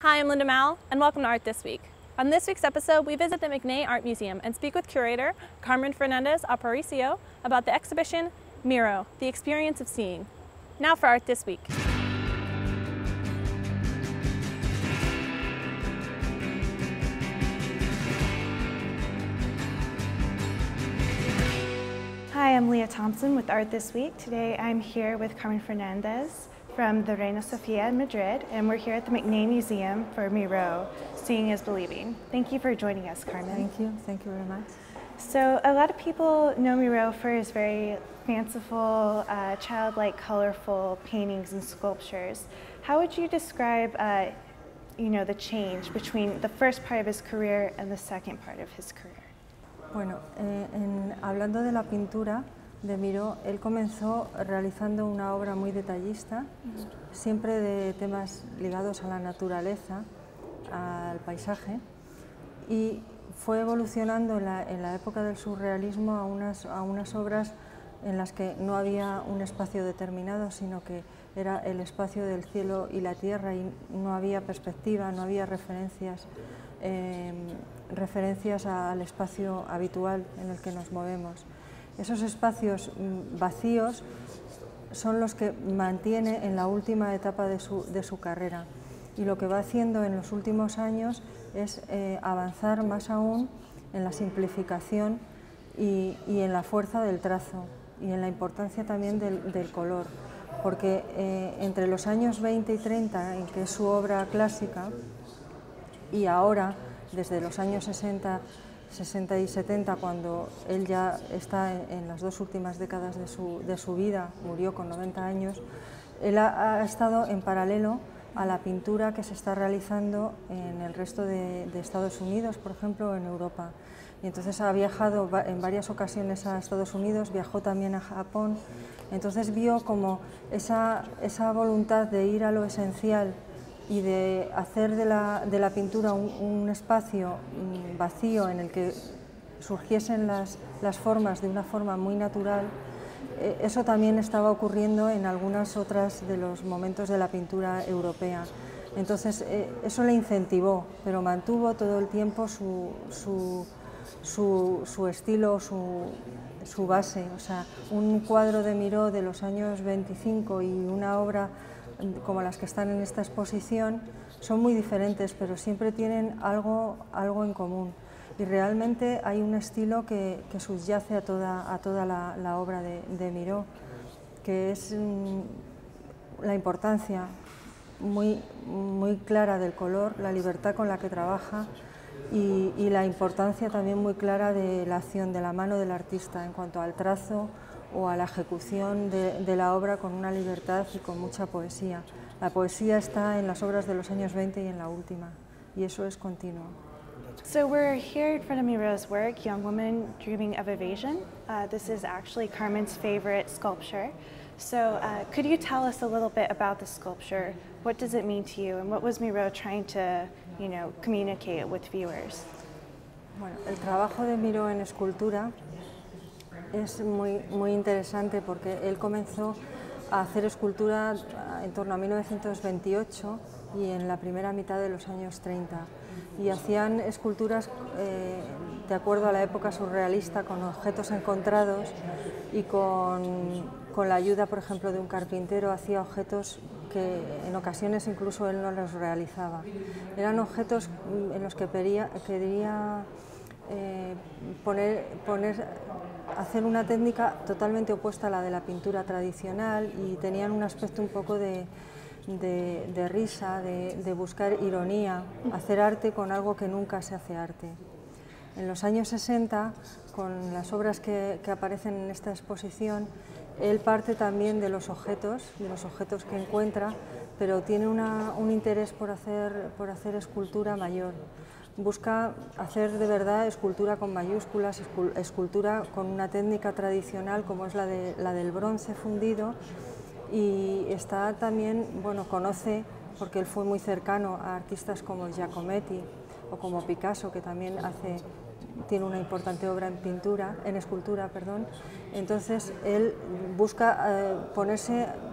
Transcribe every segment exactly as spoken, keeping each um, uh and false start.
Hi, I'm Linda Mowell, and welcome to Art This Week. On this week's episode, we visit the McNay Art Museum and speak with curator Carmen Fernandez Aparicio about the exhibition Miro, The Experience of Seeing. Now for Art This Week. Hi, I'm Leah Thompson with Art This Week. Today I'm here with Carmen Fernandez from the Reina Sofia in Madrid, and we're here at the McNay Museum for Miro, Seeing is Believing. Thank you for joining us, Carmen. Thank you, thank you very much. So a lot of people know Miro for his very fanciful, uh, childlike, colorful paintings and sculptures. How would you describe uh, you know, the change between the first part of his career and the second part of his career? Bueno, eh, en, hablando de la pintura de Miro, él comenzó realizando una obra muy detallista, siempre de temas ligados a la naturaleza, al paisaje, y fue evolucionando en la, en la época del surrealismo a unas, a unas obras en las que no había un espacio determinado, sino que era el espacio del cielo y la tierra y no había perspectiva, no había referencias, eh, referencias al espacio habitual en el que nos movemos. Esos espacios vacíos son los que mantiene en la última etapa de su, de su carrera, y lo que va haciendo en los últimos años es eh, avanzar más aún en la simplificación y, y en la fuerza del trazo y en la importancia también del, del color, porque eh, entre los años veinte y treinta, en que es su obra clásica, y ahora, desde los años sesenta, sesenta y setenta, cuando él ya está en, en las dos últimas décadas de su, de su vida, murió con noventa años, él ha, ha estado en paralelo a la pintura que se está realizando en el resto de, de Estados Unidos, por ejemplo, en Europa. Y entonces ha viajado en varias ocasiones a Estados Unidos, viajó también a Japón, entonces vio como esa, esa voluntad de ir a lo esencial y de hacer de la, de la pintura un, un espacio vacío en el que surgiesen las, las formas de una forma muy natural. Eh, eso también estaba ocurriendo en algunas otras de los momentos de la pintura europea. Entonces eh, eso le incentivó, pero mantuvo todo el tiempo su, su, su, su estilo, su, su base. O sea, un cuadro de Miró de los años veinticinco y una obra como las que están en esta exposición son muy diferentes, pero siempre tienen algo, algo en común. Y realmente hay un estilo que, que subyace a toda, a toda la, la obra de, de Miró, que es mmm, la importancia muy, muy clara del color, la libertad con la que trabaja y, y la importancia también muy clara de la acción de la mano del artista en cuanto al trazo o a la ejecución de, de la obra con una libertad y con mucha poesía. La poesía está en las obras de los años veinte y en la última, y eso es continuo. So we're here in front of Miro's work, Young Woman Dreaming of Evasion. Uh, this is actually Carmen's favorite sculpture. So uh, could you tell us a little bit about the sculpture? What does it mean to you, and what was Miro trying to, you know, communicate with viewers? Bueno, el trabajo de Miró en escultura es muy, muy interesante porque él comenzó a hacer escultura en torno a mil novecientos veintiocho y en la primera mitad de los años treinta. Y hacían esculturas eh, de acuerdo a la época surrealista, con objetos encontrados y con, con la ayuda, por ejemplo, de un carpintero, hacía objetos que en ocasiones incluso él no los realizaba. Eran objetos en los que quería, quería eh, poner, poner, hacer una técnica totalmente opuesta a la de la pintura tradicional, y tenían un aspecto un poco de De, de risa, de, de buscar ironía, hacer arte con algo que nunca se hace arte. En los años sesenta, con las obras que, que aparecen en esta exposición, él parte también de los objetos, de los objetos que encuentra, pero tiene una, un interés por hacer, por hacer escultura mayor. Busca hacer de verdad escultura con mayúsculas, escultura con una técnica tradicional como es la, de, la del bronce fundido. Y está también, bueno, conoce, porque él fue muy cercano a artistas como Giacometti o como Picasso, que también hace, tiene una importante obra en pintura, en escultura, perdón. Entonces él busca eh, ponerse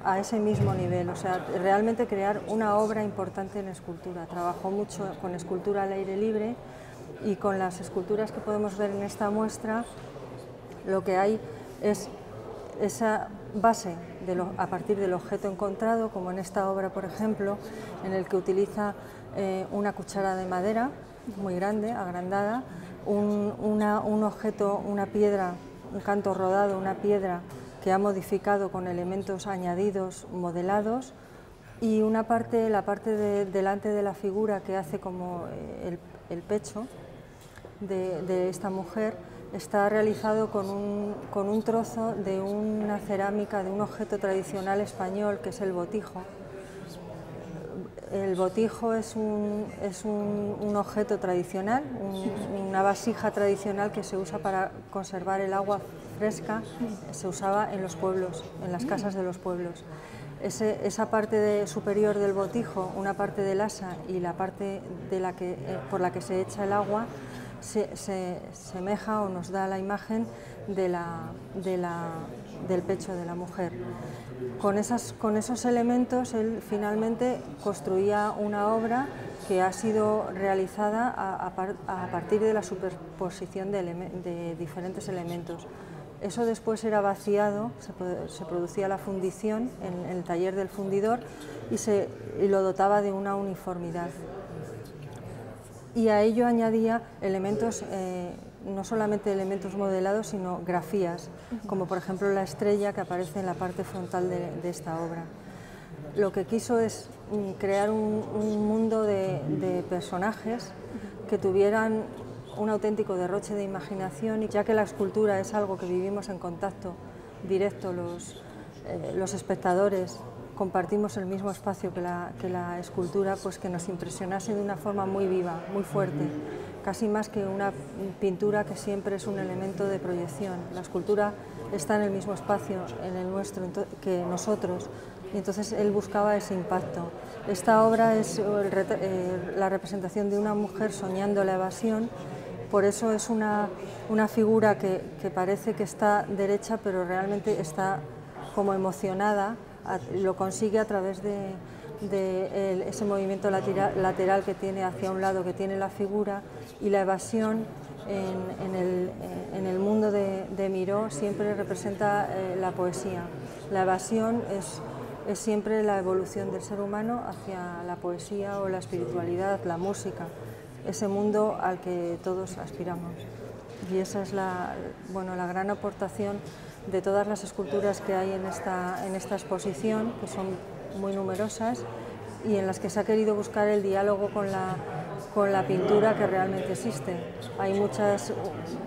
a ese mismo nivel, o sea, realmente crear una obra importante en escultura. Trabajó mucho con escultura al aire libre y con las esculturas que podemos ver en esta muestra, lo que hay es esa base de lo, a partir del objeto encontrado, como en esta obra, por ejemplo, en el que utiliza eh, una cuchara de madera muy grande, agrandada, un, una, un objeto, una piedra, un canto rodado, una piedra que ha modificado con elementos añadidos, modelados, y una parte, la parte de, delante de la figura que hace como el, el pecho de, de esta mujer, está realizado con un, con un trozo de una cerámica, de un objeto tradicional español que es el botijo. El botijo es un, es un, un objeto tradicional, un, una vasija tradicional que se usa para conservar el agua fresca, se usaba en los pueblos, en las casas de los pueblos. Ese, esa parte de, superior del botijo, una parte del asa y la parte de la que, eh, por la que se echa el agua, se, se semeja o nos da la imagen de la, de la, del pecho de la mujer. Con, esas, con esos elementos él finalmente construía una obra que ha sido realizada a, a, par, a partir de la superposición de, de diferentes elementos. Eso después era vaciado, se, se producía la fundición en, en el taller del fundidor y, se, y lo dotaba de una uniformidad. Y a ello añadía elementos, eh, no solamente elementos modelados, sino grafías, como por ejemplo la estrella que aparece en la parte frontal de, de esta obra. Lo que quiso es mm, crear un, un mundo de, de personajes que tuvieran un auténtico derroche de imaginación, y ya que la escultura es algo que vivimos en contacto directo los, eh, los espectadores, compartimos el mismo espacio que la, que la escultura, pues que nos impresionase de una forma muy viva, muy fuerte, casi más que una pintura que siempre es un elemento de proyección. La escultura está en el mismo espacio en el nuestro que nosotros, y entonces él buscaba ese impacto. Esta obra es el, eh, la representación de una mujer soñando la evasión, por eso es una, una figura que, que parece que está derecha, pero realmente está como emocionada. Lo consigue a través de, de el, ese movimiento lateral, lateral que tiene hacia un lado, que tiene la figura, y la evasión en, en, el, en el mundo de, de Miró siempre representa eh, la poesía. La evasión es, es siempre la evolución del ser humano hacia la poesía o la espiritualidad, la música, ese mundo al que todos aspiramos. Y esa es la, bueno, la gran aportación de todas las esculturas que hay en esta, en esta exposición, que son muy numerosas y en las que se ha querido buscar el diálogo con la, con la pintura que realmente existe. Hay muchas,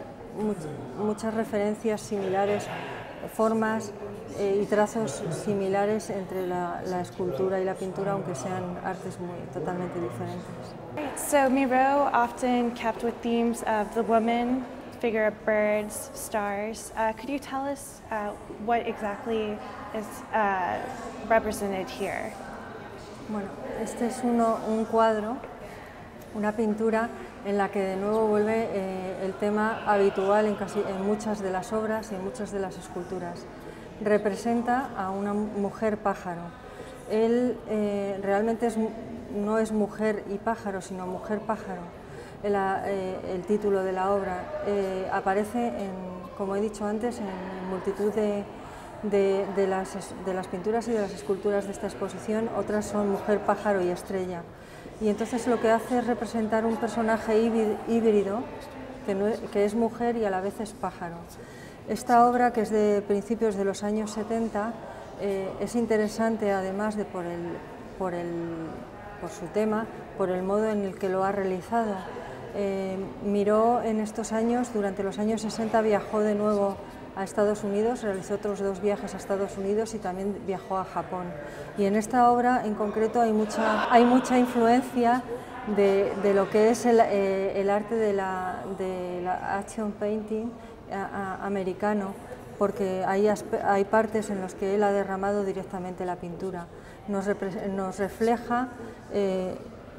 much, muchas referencias similares, formas eh, y trazos similares entre la, la escultura y la pintura, aunque sean artes muy, totalmente diferentes. So Miro often kept with themes of the woman, figure of birds, stars. Uh, could you tell us uh, what exactly is uh, represented here? Bueno, este es uno, un cuadro, una pintura en la que de nuevo vuelve eh, el tema habitual en, casi, en muchas de las obras y en muchas de las esculturas. Representa a una mujer pájaro. Él eh, realmente es, no es mujer y pájaro, sino mujer pájaro. El, eh, el título de la obra eh, aparece, en, como he dicho antes, en multitud de, de, de, las, de las pinturas y de las esculturas de esta exposición. Otras son mujer, pájaro y estrella. Y entonces lo que hace es representar un personaje híbrido que, no, que es mujer y a la vez es pájaro. Esta obra, que es de principios de los años setenta, eh, es interesante además de por, el, por, el, por su tema, por el modo en el que lo ha realizado. Eh, Miró en estos años, durante los años sesenta, viajó de nuevo a Estados Unidos, realizó otros dos viajes a Estados Unidos y también viajó a Japón. Y en esta obra en concreto hay mucha, hay mucha influencia de, de lo que es el, eh, el arte de la, de la action painting a, a, americano, porque hay, hay partes en las que él ha derramado directamente la pintura. Nos, nos refleja eh,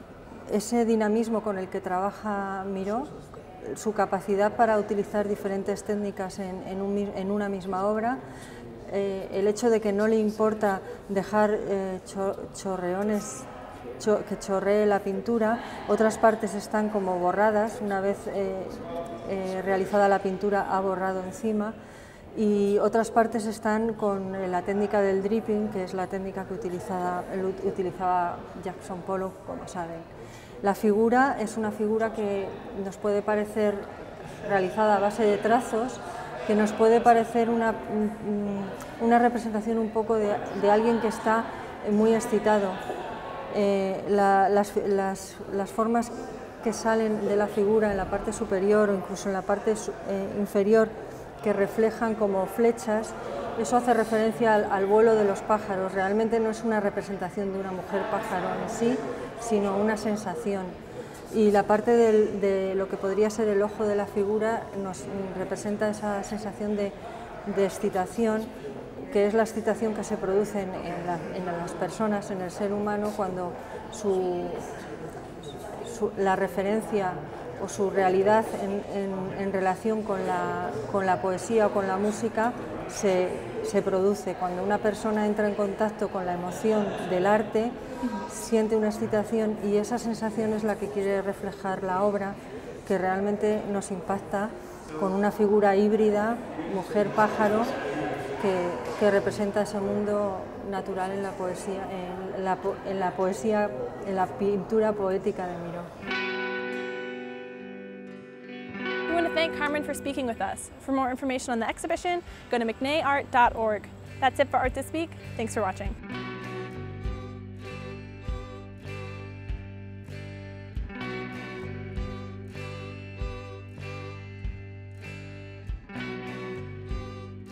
ese dinamismo con el que trabaja Miró, su capacidad para utilizar diferentes técnicas en, en, un, en una misma obra, eh, el hecho de que no le importa dejar eh, cho chorreones, cho que chorree la pintura. Otras partes están como borradas, una vez eh, eh, realizada la pintura ha borrado encima, y otras partes están con la técnica del dripping, que es la técnica que utilizaba, utilizaba Jackson Pollock, como saben. La figura es una figura que nos puede parecer realizada a base de trazos, que nos puede parecer una, una representación un poco de, de alguien que está muy excitado. Eh, la, las, las, las formas que salen de la figura en la parte superior o incluso en la parte eh, inferior, que reflejan como flechas, eso hace referencia al, al vuelo de los pájaros. Realmente no es una representación de una mujer pájaro en sí, sino una sensación. Y la parte del, de lo que podría ser el ojo de la figura nos representa esa sensación de, de excitación, que es la excitación que se produce en, en, la, en las personas, en el ser humano, cuando su, su, la referencia o su realidad en, en, en relación con la, con la poesía o con la música se, se produce. Cuando una persona entra en contacto con la emoción del arte, siente una excitación, y esa sensación es la que quiere reflejar la obra, que realmente nos impacta con una figura híbrida, mujer-pájaro, que, que representa ese mundo natural en la poesía, en la, en la poesía, en la pintura poética de Miró. We want to thank Carmen for speaking with us. For more information on the exhibition, go to mcnay art dot org. That's it for Art This Week. Thanks for watching.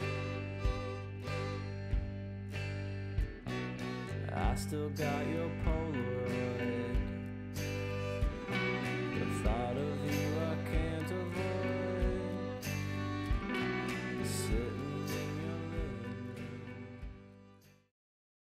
I still got your